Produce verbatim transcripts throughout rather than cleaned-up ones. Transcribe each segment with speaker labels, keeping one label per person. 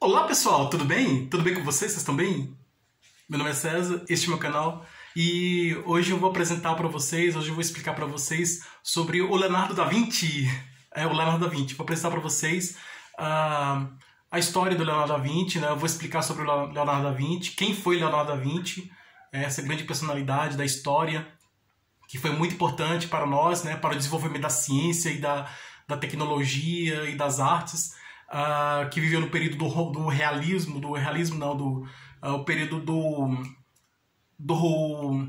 Speaker 1: Olá pessoal, tudo bem? Tudo bem com vocês? Vocês estão bem? Meu nome é César, este é meu canal e hoje eu vou apresentar para vocês, hoje eu vou explicar para vocês sobre o Leonardo da Vinci. É, o Leonardo da Vinci. Vou apresentar para vocês uh, a história do Leonardo da Vinci, né? Eu vou explicar sobre o Leonardo da Vinci, quem foi Leonardo da Vinci, essa grande personalidade da história, que foi muito importante para nós, né? Para o desenvolvimento da ciência e da, da tecnologia e das artes. Uh, que viveu no período do, do realismo, do realismo não, do uh, o período do, do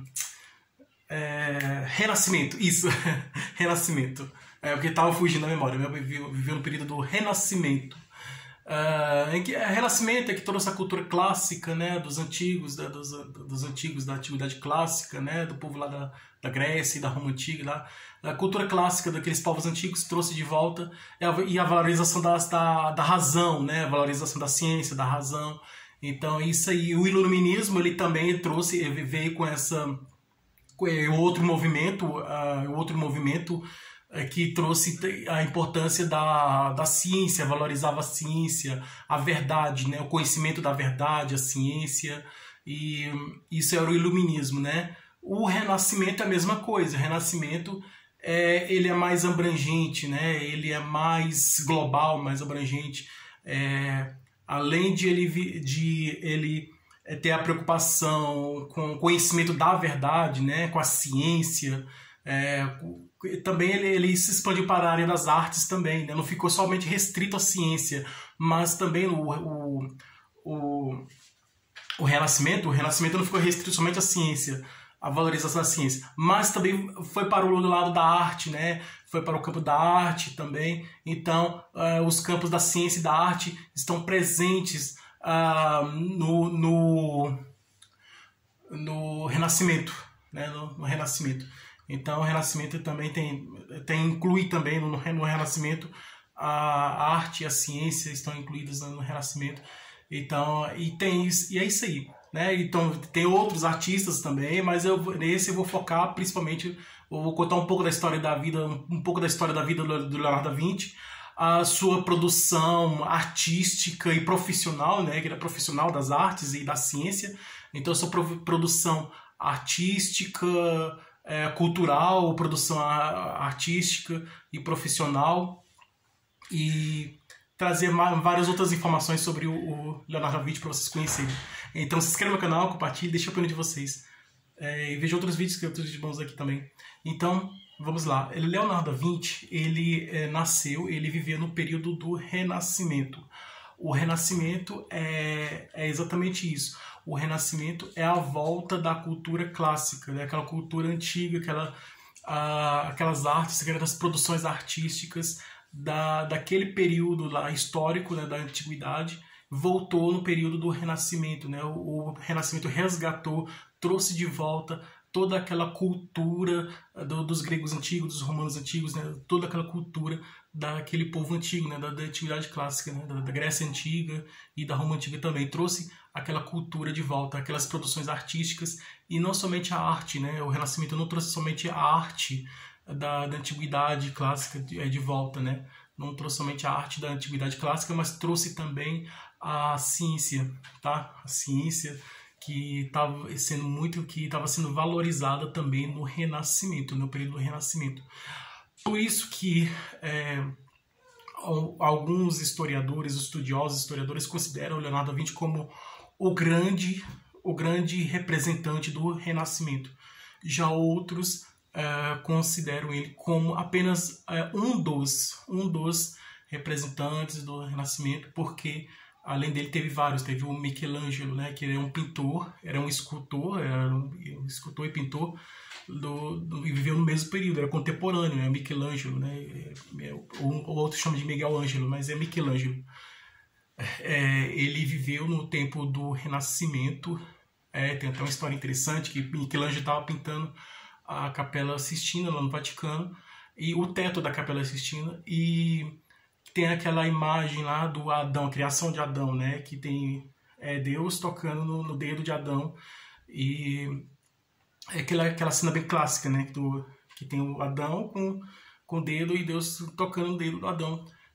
Speaker 1: é, Renascimento, isso, Renascimento, é, porque estava fugindo da memória, viveu, viveu no período do Renascimento, uh, em que é, Renascimento é que trouxe a cultura clássica, né, dos antigos, da, dos, dos antigos da antiguidade clássica, né, do povo lá da, da Grécia e da Roma Antiga, lá, a cultura clássica daqueles povos antigos trouxe de volta e a valorização das, da, da razão, né? A valorização da ciência, da razão. Então isso aí, o iluminismo ele também trouxe, veio com essa com outro movimento, uh, outro movimento uh, que trouxe a importância da, da ciência, valorizava a ciência, a verdade, né? O conhecimento da verdade, a ciência, e isso era o iluminismo, né? O Renascimento é a mesma coisa. O Renascimento É, ele é mais abrangente, né? Ele é mais global, mais abrangente. É, além de ele, de ele ter a preocupação com o conhecimento da verdade, né? Com a ciência, é, também ele, ele se expandiu para a área das artes também, né? Não ficou somente restrito à ciência, mas também o, o, o, o Renascimento, o Renascimento não ficou restrito somente à ciência, a valorização da ciência, mas também foi para o lado da arte, né? Foi para o campo da arte também. Então, uh, os campos da ciência e da arte estão presentes uh, no, no, no Renascimento, né? No, no Renascimento. Então, o Renascimento também tem, tem inclui também no, no Renascimento a arte e a ciência estão incluídas no Renascimento. Então, e tem e é isso aí. Né? Então tem outros artistas também, mas eu, nesse eu vou focar principalmente, eu vou contar um pouco da história da vida, um pouco da história da vida do Leonardo da Vinci, a sua produção artística e profissional, né? Que ele é profissional das artes e da ciência, então a sua produção artística, é, cultural, produção artística e profissional, e trazer várias outras informações sobre o Leonardo da Vinci para vocês conhecerem. Então se inscreva no canal, compartilhe, deixe a opinião de vocês. É, e veja outros vídeos que eu estou de bons aqui também. Então, vamos lá. Leonardo da Vinci, ele é, nasceu, ele vivia no período do Renascimento. O Renascimento é, é exatamente isso. O Renascimento é a volta da cultura clássica, né? Aquela cultura antiga, aquela, a, aquelas artes, aquelas produções artísticas da, daquele período lá histórico, né, da antiguidade, voltou no período do Renascimento, né? O, o Renascimento resgatou, trouxe de volta toda aquela cultura do, dos gregos antigos, dos romanos antigos, né? Toda aquela cultura daquele povo antigo, né? da, da antiguidade clássica, né? da, da Grécia Antiga e da Roma Antiga também. Trouxe aquela cultura de volta, aquelas produções artísticas, e não somente a arte, né? O Renascimento não trouxe somente a arte da, da antiguidade clássica de, de volta, né? Não trouxe somente a arte da antiguidade clássica, mas trouxe também a ciência, tá? A ciência que estava sendo muito, que estava sendo valorizada também no Renascimento, no período do Renascimento. Por isso que é, alguns historiadores, estudiosos, historiadores consideram o Leonardo da Vinci como o grande, o grande representante do Renascimento. Já outros é, consideram ele como apenas é, um dos, um dos representantes do Renascimento, porque além dele teve vários, teve o Michelangelo, né, que era um pintor, era um escultor, era um escultor e pintor, do, do, e viveu no mesmo período, era contemporâneo, é Michelangelo, né, é, o, o outro chama de Miguel Ângelo, mas é Michelangelo. É, ele viveu no tempo do Renascimento, é, tem até uma história interessante, que Michelangelo estava pintando a Capela Sistina lá no Vaticano, e o teto da Capela Sistina, e tem aquela imagem lá do Adão, a criação de Adão, né? Que tem é, Deus tocando no, no dedo de Adão. E é aquela, aquela cena bem clássica, né? Do, que tem o Adão com, com o dedo e Deus tocando no dedo do Adão.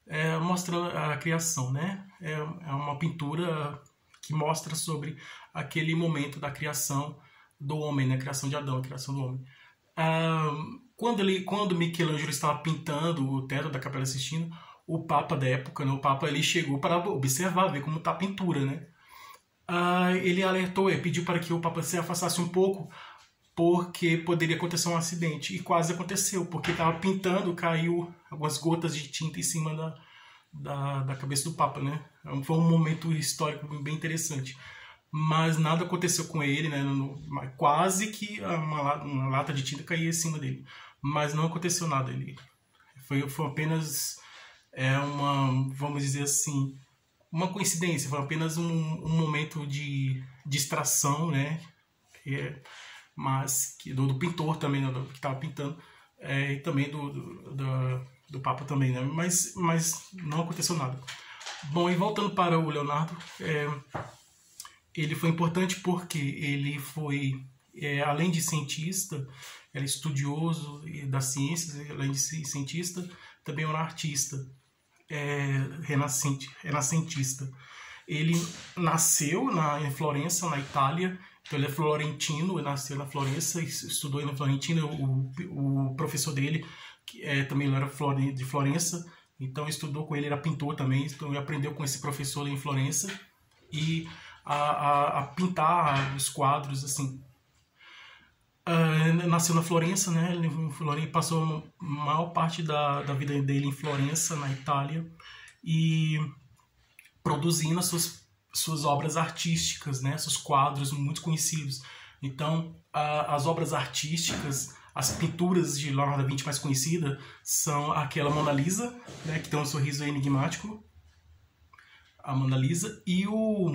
Speaker 1: é, mostra a criação, né? É, é uma pintura que mostra sobre aquele momento da criação do homem, né? A criação de Adão, a criação do homem. Ah, quando, ele, quando Michelangelo estava pintando o teto da Capela Sistina, o Papa da época, né? O Papa, ele chegou para observar, ver como está a pintura, né? Ah, ele alertou, ele pediu para que o Papa se afastasse um pouco, porque poderia acontecer um acidente. E quase aconteceu, porque estava pintando, caiu algumas gotas de tinta em cima da, da, da cabeça do Papa, né? Foi um momento histórico bem interessante. Mas nada aconteceu com ele, né? Quase que uma, uma lata de tinta caía em cima dele. Mas não aconteceu nada. Ele foi, foi apenas é, uma, vamos dizer assim, uma coincidência. Foi apenas um, um momento de distração, né? É, mas que, do, do pintor também, né, do, que estava pintando, é, e também do, do, do, do Papa também, né? Mas, mas não aconteceu nada. Bom, e voltando para o Leonardo, é, ele foi importante porque ele foi, é, além de cientista, era estudioso das ciências, além de ser cientista, também era um artista, é, renascente, renascentista. Ele nasceu na, em Florença, na Itália. Então ele é florentino, ele nasceu na Florença, estudou na Florentina. O, o professor dele que é, também era de Florença, então estudou com ele, era pintor também, então ele aprendeu com esse professor em Florença e a, a, a pintar os quadros, assim. Uh, nasceu na Florença, né? Ele em passou a maior parte da, da vida dele em Florença, na Itália, e produzindo as suas suas obras artísticas, né, seus quadros muito conhecidos. Então, a, as obras artísticas, as pinturas de Leonardo da Vinci mais conhecidas são aquela Mona Lisa, né, que tem um sorriso enigmático, a Mona Lisa, e o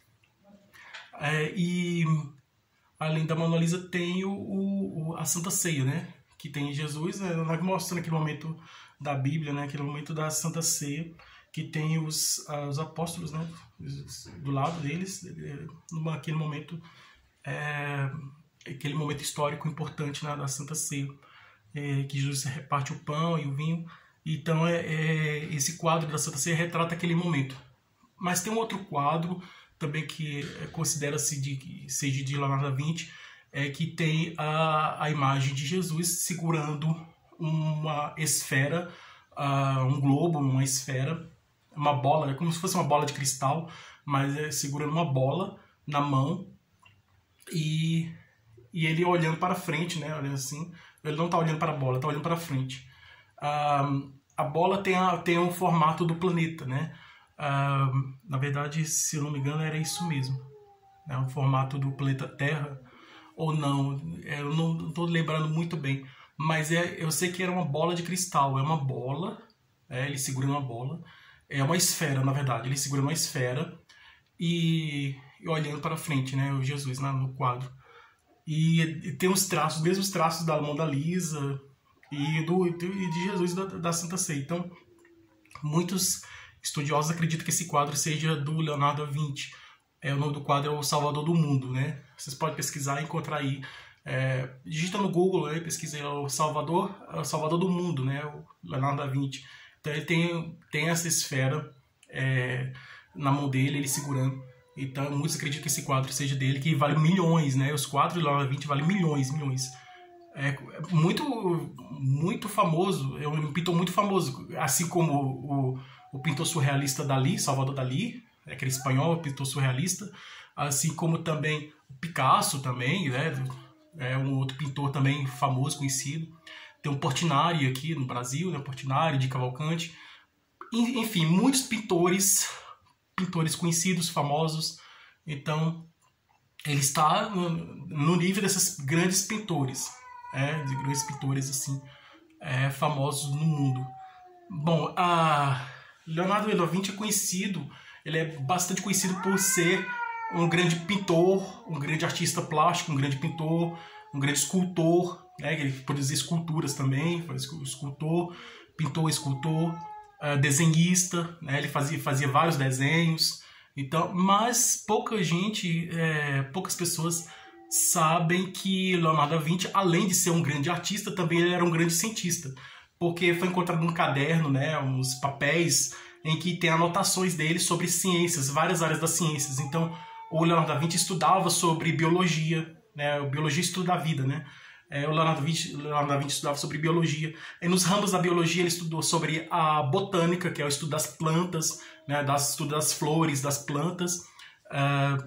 Speaker 1: é, e além da Mona Lisa tem o, o a Santa Ceia, né, que tem Jesus, né, mostrando aquele momento da Bíblia, né, aquele momento da Santa Ceia, que tem os, os apóstolos, né, do lado deles, naquele momento, é, aquele momento histórico importante, né, da Santa Ceia, é, que Jesus reparte o pão e o vinho. Então, é, é, esse quadro da Santa Ceia retrata aquele momento. Mas tem um outro quadro também que considera-se de seja de Leonardo da Vinci, é, que tem a, a imagem de Jesus segurando uma esfera, uh, um globo, uma esfera, uma bola, é como se fosse uma bola de cristal, mas é segurando uma bola na mão e, e ele olhando para frente, né, olhando assim. Ele não está olhando para a bola, está olhando para frente. Ah, a bola tem, a, tem o formato do planeta, né? Ah, na verdade, se eu não me engano, era isso mesmo, né? O formato do planeta Terra, ou não, eu não estou lembrando muito bem, mas é, eu sei que era uma bola de cristal, é uma bola, é, ele segura uma bola. É uma esfera, na verdade. Ele segura uma esfera e, e olhando para frente, né? O Jesus, né, no quadro. E, e tem os traços, os mesmos traços da Mona Lisa e, do, e de Jesus da, da Santa Ceia. Então, muitos estudiosos acreditam que esse quadro seja do Leonardo da Vinci. É, o nome do quadro é O Salvador do Mundo, né? Vocês podem pesquisar e encontrar aí. É, digita no Google, né, pesquisa aí, o Salvador, o Salvador do Mundo, né? O Leonardo da Vinci. Então ele tem, tem essa esfera é, na mão dele, ele segurando. Então muitos acreditam que esse quadro seja dele, que vale milhões, né? Os quadros de Leonardo da Vinci valem milhões, milhões. É muito, muito famoso, é um pintor muito famoso, assim como o, o pintor surrealista Dalí, Salvador Dalí, aquele espanhol, pintor surrealista, assim como também o Picasso também, né? É um outro pintor também famoso, conhecido. Tem um Portinari aqui no Brasil, né? Portinari, de Cavalcante. Enfim, muitos pintores, pintores conhecidos, famosos. Então, ele está no, no nível desses grandes pintores, é, de grandes pintores assim, é, famosos no mundo. Bom, a Leonardo da Vinci é conhecido, ele é bastante conhecido por ser um grande pintor, um grande artista plástico, um grande pintor, um grande escultor, né? Ele produzia esculturas também, foi escultor, pintor, escultor, uh, desenhista, né? Ele fazia, fazia vários desenhos. Então, mas pouca gente, é, poucas pessoas sabem que Leonardo da Vinci, além de ser um grande artista, também ele era um grande cientista. porque foi encontrado um caderno, né, uns papéis em que tem anotações dele sobre ciências, várias áreas das ciências. Então, o Leonardo da Vinci estudava sobre biologia, né, biologia estuda a vida, né? É, o Leonardo da, Vinci, Leonardo da Vinci estudava sobre biologia. E nos ramos da biologia ele estudou sobre a botânica, que é o estudo das plantas, né, das, estudo das flores, das plantas, uh,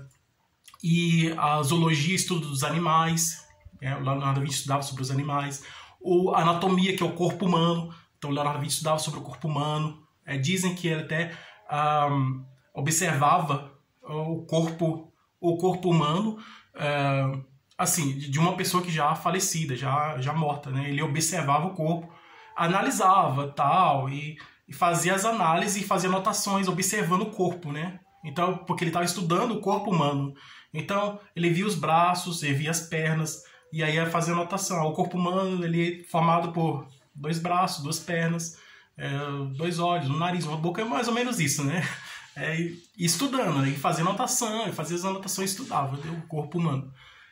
Speaker 1: e a zoologia, estudo dos animais. É, o Leonardo da Vinci estudava sobre os animais. O, a anatomia, que é o corpo humano. Então o Leonardo da Vinci estudava sobre o corpo humano. É, dizem que ele até um, observava o corpo, o corpo humano, uh, assim, de uma pessoa que já falecida, já, já morta, né? Ele observava o corpo, analisava, tal, e, e fazia as análises e fazia anotações observando o corpo, né? Então, porque ele estava estudando o corpo humano. Então, ele via os braços, ele via as pernas, e aí ia fazer anotação. O corpo humano, ele é formado por dois braços, duas pernas, é, dois olhos, um nariz, uma boca, é mais ou menos isso, né? É, e estudando, né? E fazia anotação, e fazia as anotações e estudava, né? O corpo humano.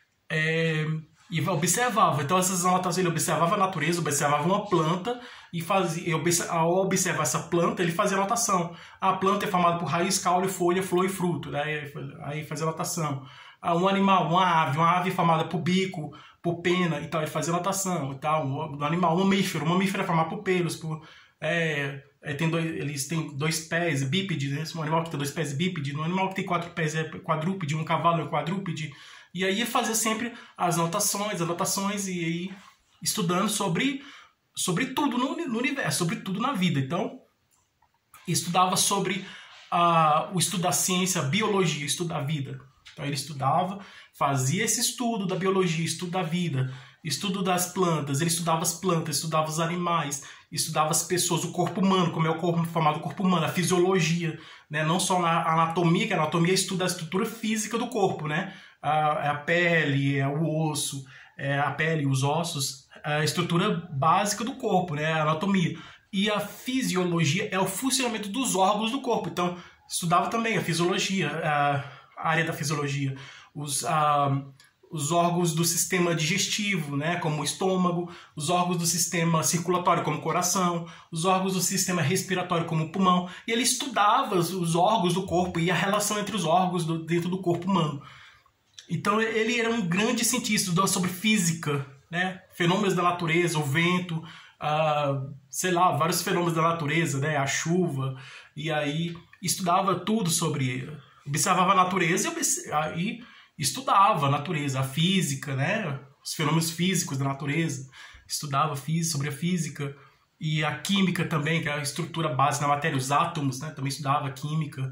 Speaker 1: É, e observava, então essas anotações, ele observava a natureza, observava uma planta e fazia, ao observar essa planta ele fazia anotação. A planta é formada por raiz, caule, folha, flor e fruto, né? Aí fazia anotação. Um animal, uma ave, uma ave é formada por bico, por pena, então ele fazia anotação e tal. Um animal, um mamífero, um mamífero é formado por pelos, por, é, é, tem dois, eles têm dois pés, bípede, né? Um animal que tem dois pés é bípede, um animal que tem quatro pés é quadrúpede, um cavalo é quadrúpede. E aí fazia sempre as anotações, anotações, e aí estudando sobre, sobre tudo no, no universo, sobre tudo na vida. Então, estudava sobre uh, o estudo da ciência, a biologia, o estudo da vida. Então ele estudava, fazia esse estudo da biologia, estudo da vida, estudo das plantas, ele estudava as plantas, estudava os animais, estudava as pessoas, o corpo humano, como é o corpo formado o corpo humano, a fisiologia, né? Não só na anatomia, que a anatomia estuda a estrutura física do corpo, né? A, a pele, é o osso, é a pele, os ossos, a estrutura básica do corpo, né? A anatomia. E a fisiologia é o funcionamento dos órgãos do corpo. Então, estudava também a fisiologia, a área da fisiologia, os, a, os órgãos do sistema digestivo, né? Como o estômago, os órgãos do sistema circulatório, como o coração, os órgãos do sistema respiratório, como o pulmão. E ele estudava os órgãos do corpo e a relação entre os órgãos do, dentro do corpo humano. Então ele era um grande cientista, estudou sobre física, né? Fenômenos da natureza, o vento, uh, sei lá, vários fenômenos da natureza, né? A chuva, e aí estudava tudo sobre, observava a natureza e estudava a natureza, a física, né? Os fenômenos físicos da natureza, estudava física, sobre a física, e a química também, que é a estrutura básica da matéria, os átomos, né? Também estudava química,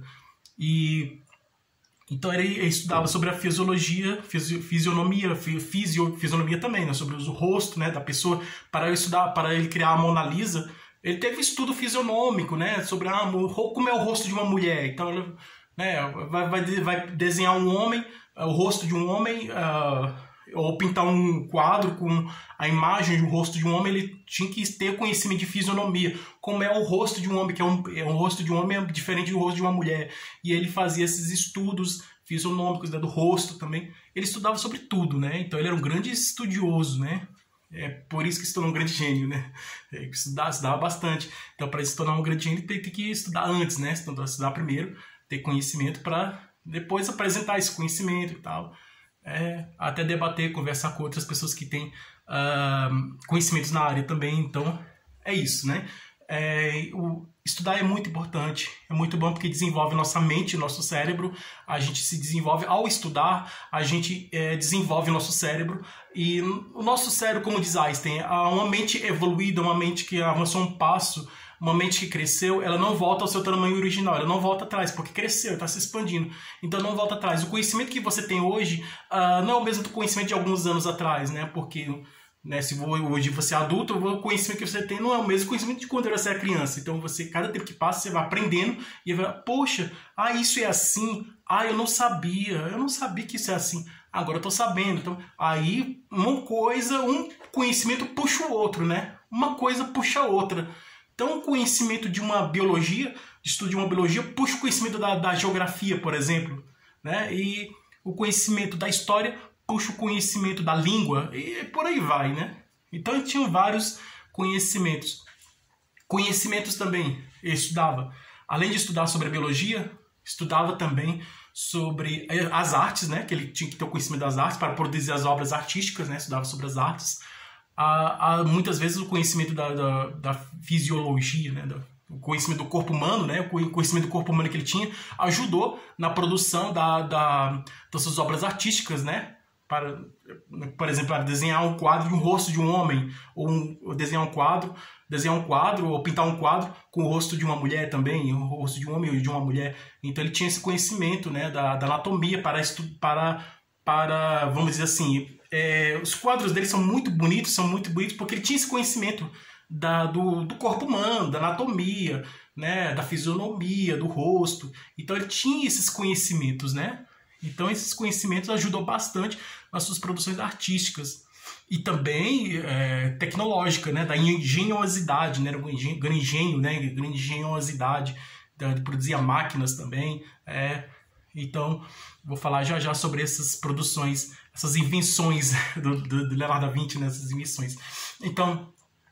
Speaker 1: e então ele estudava sobre a fisiologia, fisionomia, fisio, fisionomia também, né? Sobre o rosto, né, da pessoa. Para ele estudar, para ele criar a Mona Lisa, ele teve estudo fisionômico, né, sobre ah, como é o rosto de uma mulher. Então ele, né, vai, vai, vai desenhar um homem, o rosto de um homem, uh, ou pintar um quadro com a imagem do rosto de um homem, ele tinha que ter conhecimento de fisionomia, como é o rosto de um homem, que é um, é um rosto de um homem é diferente do rosto de uma mulher. E ele fazia esses estudos fisionômicos, né, do rosto também. Ele estudava sobre tudo, né? Então ele era um grande estudioso, né? É por isso que se tornou um grande gênio, né? Ele estudava, estudava bastante. Então, para se tornar um grande gênio, tem, tem que estudar antes, né? Estudar, estudar primeiro, ter conhecimento para depois apresentar esse conhecimento e tal. É, até debater, conversar com outras pessoas que têm uh, conhecimentos na área também. Então, é isso, né? É, o, estudar é muito importante, é muito bom porque desenvolve nossa mente, nosso cérebro. A gente se desenvolve ao estudar, a gente é, desenvolve nosso cérebro. E o nosso cérebro, como diz Einstein, uma mente evoluída, uma mente que avançou um passo, uma mente que cresceu, ela não volta ao seu tamanho original, ela não volta atrás, porque cresceu, está se expandindo. Então não volta atrás. O conhecimento que você tem hoje uh, não é o mesmo conhecimento de alguns anos atrás, né? Porque, né, se hoje você é adulto, o conhecimento que você tem não é o mesmo conhecimento de quando você era criança. Então você, cada tempo que passa, você vai aprendendo e vai, poxa, ah, isso é assim, ah, eu não sabia, eu não sabia que isso é assim, agora eu tô sabendo. Então, aí uma coisa, um conhecimento puxa o outro, né? Uma coisa puxa a outra. Então, o conhecimento de uma biologia, de estudo de uma biologia, puxa o conhecimento da, da geografia, por exemplo, né? E o conhecimento da história puxa o conhecimento da língua, e por aí vai, né? Então, tinham vários conhecimentos. Conhecimentos também, ele estudava. Além de estudar sobre a biologia, estudava também sobre as artes, né? Que ele tinha que ter o conhecimento das artes para produzir as obras artísticas, né? Estudava sobre as artes. Há, há muitas vezes o conhecimento da, da, da fisiologia, né? Da, o conhecimento do corpo humano, né? O conhecimento do corpo humano que ele tinha ajudou na produção da, da, das suas obras artísticas, né? Para, por exemplo, para desenhar um quadro de um rosto de um homem, ou, um, ou desenhar um quadro, desenhar um quadro ou pintar um quadro com o rosto de uma mulher também, o rosto de um homem ou de uma mulher. Então ele tinha esse conhecimento, né, da, da anatomia para, para, para, vamos dizer assim, é, os quadros dele são muito bonitos, são muito bonitos porque ele tinha esse conhecimento da, do, do corpo humano, da anatomia, né, da fisionomia, do rosto. Então ele tinha esses conhecimentos, né? Então esses conhecimentos ajudam bastante nas suas produções artísticas. E também é, tecnológica, né, da engenhosidade, né, grande engenho, né, grande engenhosidade, de produzir máquinas também. É. Então, vou falar já já sobre essas produções, essas invenções do, do, do Leonardo da Vinci, né, essas invenções. Então,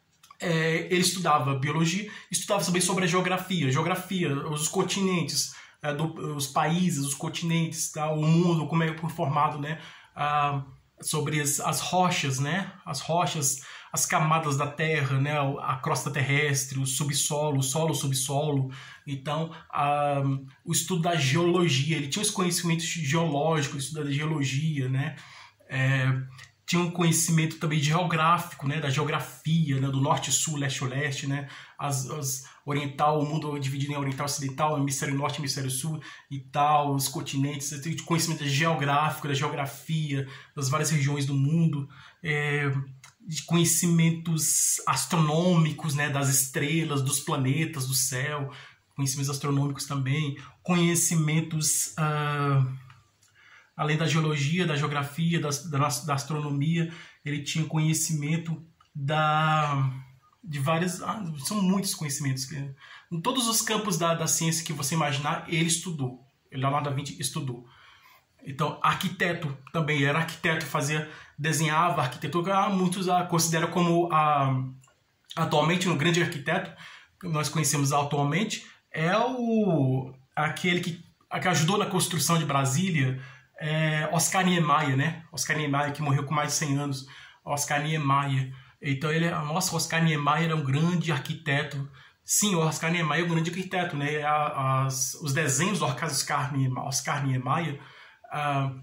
Speaker 1: é, ele estudava biologia, estudava também sobre a geografia, geografia, os continentes, é, do, os países, os continentes, tá, o mundo, como é formado, né, a, sobre as, as rochas, né? As rochas, as camadas da Terra, né? A crosta terrestre, o subsolo, o solo, o subsolo. Então, a, o estudo da geologia, ele tinha os conhecimentos geológicos, o estudo da geologia, né? É, tinha um conhecimento também geográfico, né? Da geografia, né? Do norte, sul, leste, oeste, né? As, as oriental, o mundo dividido em oriental, ocidental, hemisfério norte, hemisfério sul e tal, os continentes, conhecimento geográfico, da geografia, das várias regiões do mundo, é, de conhecimentos astronômicos, né, das estrelas, dos planetas, do céu, conhecimentos astronômicos também, conhecimentos, ah, além da geologia, da geografia, da, da, da astronomia, ele tinha conhecimento da... de várias, ah, são muitos conhecimentos. Em todos os campos da, da ciência que você imaginar, ele estudou. Leonardo da Vinci estudou. Então, arquiteto também, era arquiteto, fazia, desenhava arquitetura. Ah, muitos a consideram como, a, atualmente, um grande arquiteto, que nós conhecemos atualmente, é o, aquele que, que ajudou na construção de Brasília, é Oscar Niemeyer, né? Oscar Niemeyer, que morreu com mais de cem anos. Oscar Niemeyer. Então, ele, nossa, Oscar Niemeyer é um grande arquiteto. Sim, o Oscar Niemeyer é um grande arquiteto, né? As, os desenhos do Oscar Niemeyer, Oscar Niemeyer ah,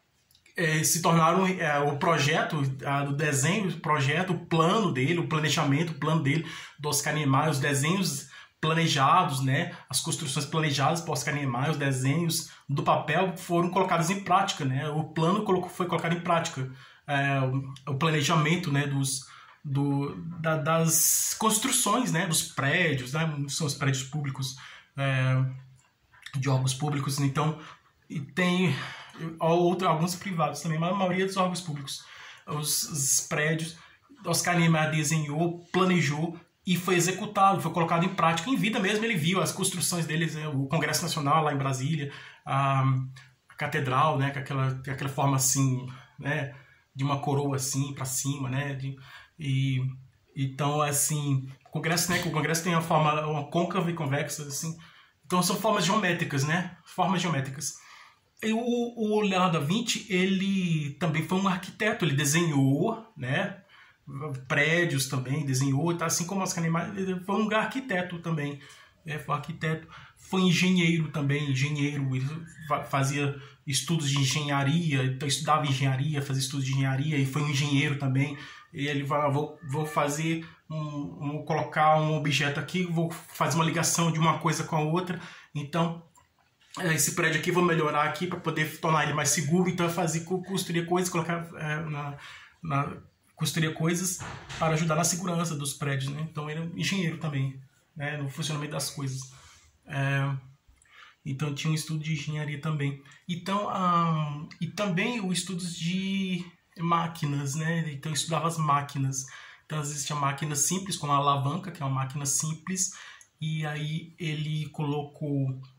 Speaker 1: é, se tornaram é, o projeto, ah, do desenho, o projeto, o plano dele, o planejamento, o plano dele, do Oscar Niemeyer, os desenhos planejados, né? As construções planejadas por Oscar Niemeyer, os desenhos do papel foram colocados em prática, né? O plano foi colocado em prática. É, o planejamento, né, dos... Do, da, das construções, né, dos prédios, né, são os prédios públicos, é, de órgãos públicos. Então, e tem outro, alguns privados também, mas a maioria dos órgãos públicos, os, os prédios, Oscar Niemeyer desenhou, planejou e foi executado, foi colocado em prática. Em vida mesmo ele viu as construções deles, né, o Congresso Nacional lá em Brasília, a, a Catedral, né, com aquela, com aquela forma assim, né, de uma coroa assim para cima, né, de, e então assim, o Congresso, né, que o Congresso tem uma forma, uma côncava e convexa assim, então são formas geométricas, né, formas geométricas. E o, o Leonardo da Vinci, ele também foi um arquiteto, ele desenhou, né, prédios também, desenhou, tá, assim como Oscar Niemeyer, ele foi um arquiteto também, né, foi um arquiteto, foi engenheiro também, engenheiro, ele fazia estudos de engenharia, então estudava engenharia, fazia estudos de engenharia e foi um engenheiro também. E ele vai, vou, vou fazer, um, vou colocar um objeto aqui, vou fazer uma ligação de uma coisa com a outra. Então, esse prédio aqui, vou melhorar aqui para poder tornar ele mais seguro. Então, eu fazia, construir coisas, colocar é, na, na, construir coisas para ajudar na segurança dos prédios, né? Então, ele é um engenheiro também, né, no funcionamento das coisas. É, então, tinha um estudo de engenharia também. Então, um, e também os estudos de máquinas, né? Então, eu estudava as máquinas. Então, existia máquinas simples, como a alavanca, que é uma máquina simples, e aí ele colocou, uh,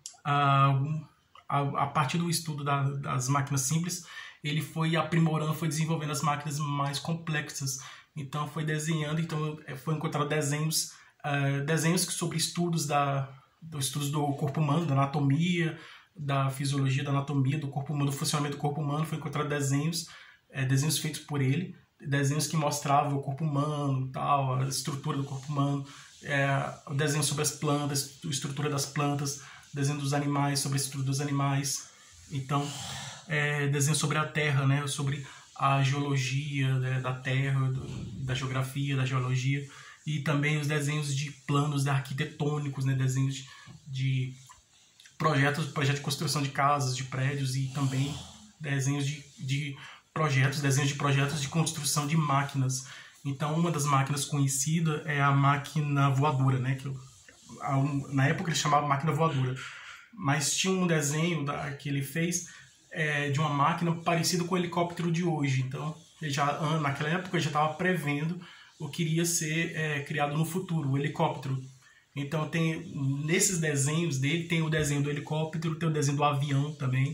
Speaker 1: a, a partir do estudo da, das máquinas simples, ele foi aprimorando, foi desenvolvendo as máquinas mais complexas. Então, foi desenhando, então foi encontrado desenhos uh, desenhos sobre estudos, da, do, estudos do corpo humano, da anatomia, da fisiologia, da anatomia do corpo humano, do funcionamento do corpo humano. Foi encontrado desenhos, é, desenhos feitos por ele, desenhos que mostravam o corpo humano, tal, a estrutura do corpo humano, é, desenhos sobre as plantas, a estrutura das plantas, desenho dos animais, sobre a estrutura dos animais. Então, é, desenho sobre a Terra, né, sobre a geologia, né, da Terra, do, da geografia, da geologia, e também os desenhos de planos arquitetônicos, né, desenhos de, de projetos, projetos de construção de casas, de prédios, e também desenhos de, de projetos, desenhos de projetos de construção de máquinas. Então, uma das máquinas conhecidas é a máquina voadora, né, que eu, a, na época ele chamava máquina voadora, mas tinha um desenho da, que ele fez é, de uma máquina parecida com o helicóptero de hoje. Então, ele já, naquela época ele já estava prevendo o que iria ser é, criado no futuro, o helicóptero. Então, tem, nesses desenhos dele, tem o desenho do helicóptero, tem o desenho do avião também.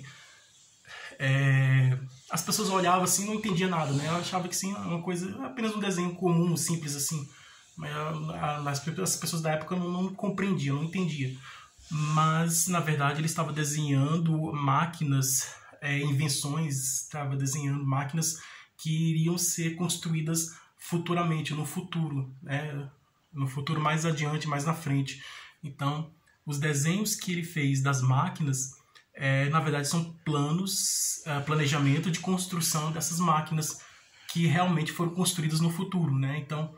Speaker 1: É, as pessoas olhavam assim e não entendiam nada, né? Eu achava que sim, uma coisa, apenas um desenho comum, simples assim. Mas as, as pessoas da época não, não compreendiam, não entendiam. Mas, na verdade, ele estava desenhando máquinas, é, invenções, estava desenhando máquinas que iriam ser construídas futuramente, no futuro, né? No futuro mais adiante, mais na frente. Então, os desenhos que ele fez das máquinas, é, na verdade, são planos, é, planejamento de construção dessas máquinas que realmente foram construídas no futuro, né? Então,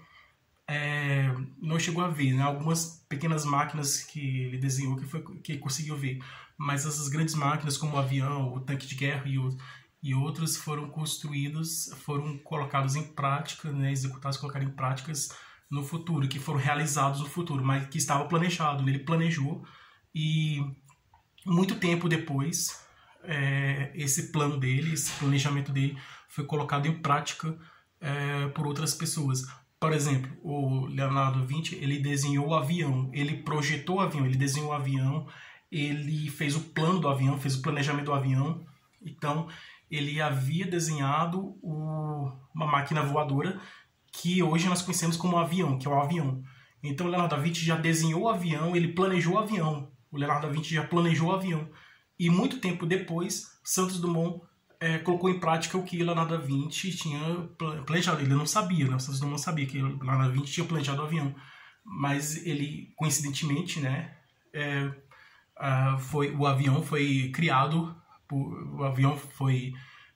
Speaker 1: é, não chegou a ver, né? Algumas pequenas máquinas que ele desenhou que, foi, que ele conseguiu ver, mas essas grandes máquinas como o avião, o tanque de guerra e, o, e outros foram construídos, foram colocados em prática, né? Executados, colocados em práticas no futuro, que foram realizados no futuro, mas que estava planejado, né? Ele planejou, e muito tempo depois é, esse plano dele, esse planejamento dele foi colocado em prática é, por outras pessoas. Por exemplo, o Leonardo da Vinci, ele desenhou o avião, ele projetou o avião, ele desenhou o avião, ele fez o plano do avião, fez o planejamento do avião. Então, ele havia desenhado o, uma máquina voadora que hoje nós conhecemos como avião, que é o avião. Então, o Leonardo da Vinci já desenhou o avião, ele planejou o avião. O Leonardo da Vinci já planejou o avião. E muito tempo depois, Santos Dumont É, colocou em prática o que Leonardo da Vinci tinha planejado. Ele não sabia, né? O Santos Dumont sabia que Leonardo da Vinci tinha planejado o avião, mas ele, coincidentemente, né, é, a, foi, o avião foi criado, por, o avião foi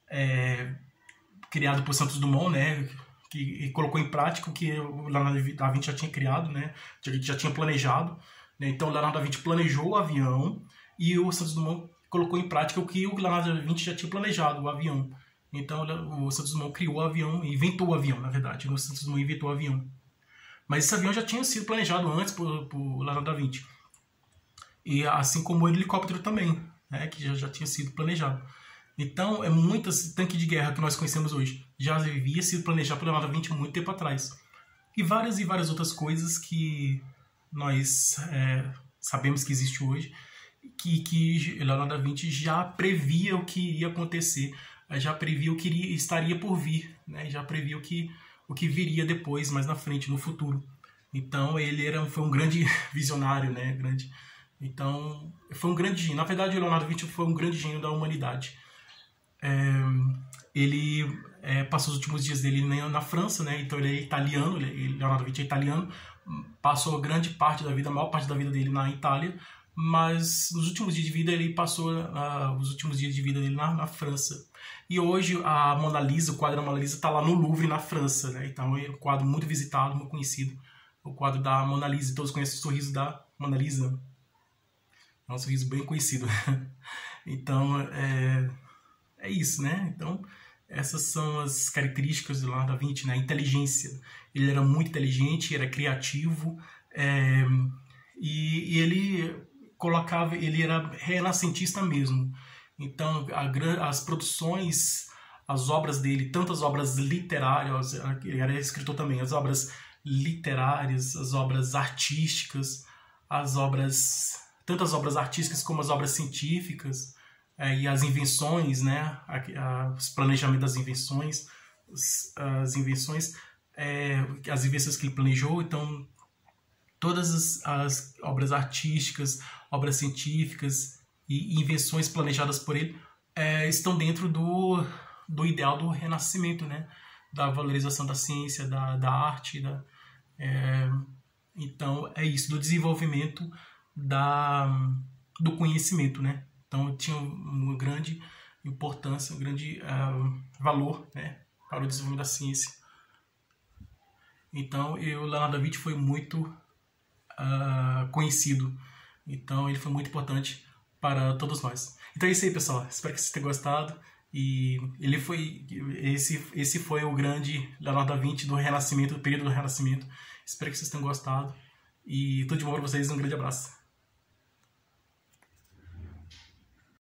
Speaker 1: é, criado por Santos Dumont, né, que, que colocou em prática o que o Leonardo da Vinci já tinha criado, né, já, já tinha planejado, né? Então, Leonardo da Vinci planejou o avião e o Santos Dumont colocou em prática o que o Leonardo da Vinci já tinha planejado, o avião. Então, o Santos Dumont criou o avião, inventou o avião, na verdade. O Santos Dumont inventou o avião. Mas esse avião já tinha sido planejado antes por, por Leonardo da Vinci. E assim como o helicóptero também, né, que já, já tinha sido planejado. Então, é muito esse tanque de guerra que nós conhecemos hoje. Já havia sido planejado por Leonardo da Vinci muito tempo atrás. E várias e várias outras coisas que nós é, sabemos que existe hoje, que, que Leonardo da Vinci já previa o que iria acontecer, já previa o que iria, estaria por vir, né? Já previa o que, o que viria depois, mais na frente, no futuro. Então, ele era, foi um grande visionário, né? Grande, então, foi um grande gênio. Na verdade, o Leonardo da Vinci foi um grande gênio da humanidade. É, ele é, passou os últimos dias dele na, na França, né? Então, ele é italiano, ele, Leonardo da Vinci é italiano, passou grande parte da vida, a maior parte da vida dele na Itália, mas nos últimos dias de vida ele passou uh, os últimos dias de vida dele na, na França. E hoje a Mona Lisa, o quadro da Mona Lisa está lá no Louvre, na França, né? Então é um quadro muito visitado, muito conhecido, o quadro da Mona Lisa. Todos conhecem o sorriso da Mona Lisa, é um sorriso bem conhecido. Então é, é isso, né? Então essas são as características do Leonardo da Vinci, né? A inteligência. Ele era muito inteligente, era criativo, é, e, e ele colocava, ele era renascentista mesmo. Então, a, as produções, as obras dele, tanto as obras literárias, ele era escritor também, as obras literárias, as obras artísticas, as obras, tanto as obras artísticas como as obras científicas, é, e as invenções, né, a, a, os planejamentos das invenções, as, as invenções, é, as invenções que ele planejou. Então, todas as, as obras artísticas, obras científicas e invenções planejadas por ele é, estão dentro do, do ideal do Renascimento, né? Da valorização da ciência, da, da arte, da, é, então é isso, do desenvolvimento da, do conhecimento, né? Então tinha uma grande importância, um grande uh, valor, né, para o desenvolvimento da ciência. Então o Leonardo da Vinci foi muito uh, conhecido, então ele foi muito importante para todos nós. Então é isso aí, pessoal, espero que vocês tenham gostado. E ele foi esse esse foi o grande Leonardo da Vinci do Renascimento, do período do Renascimento. Espero que vocês tenham gostado e tudo de bom para vocês, um grande abraço.